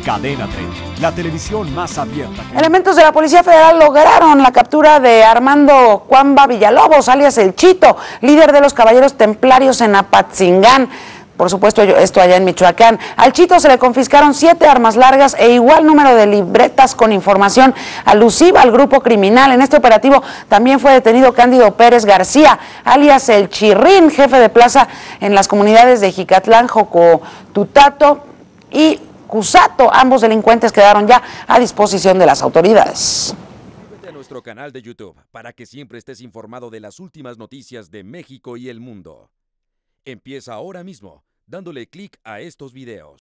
Cadena 30, la televisión más abierta. Elementos de la Policía Federal lograron la captura de Armando Cuamba Villalobos, alias El Chito, líder de los Caballeros Templarios en Apatzingán. Por supuesto, esto allá en Michoacán. Al Chito se le confiscaron 7 armas largas e igual número de libretas con información alusiva al grupo criminal. En este operativo también fue detenido Cándido Pérez García, alias El Chirrín, jefe de plaza en las comunidades de Jicatlán, Jocotutato y Cusato. Ambos delincuentes quedaron ya a disposición de las autoridades. Suscríbete a nuestro canal de YouTube para que siempre estés informado de las últimas noticias de México y el mundo. Empieza ahora mismo dándole clic a estos videos.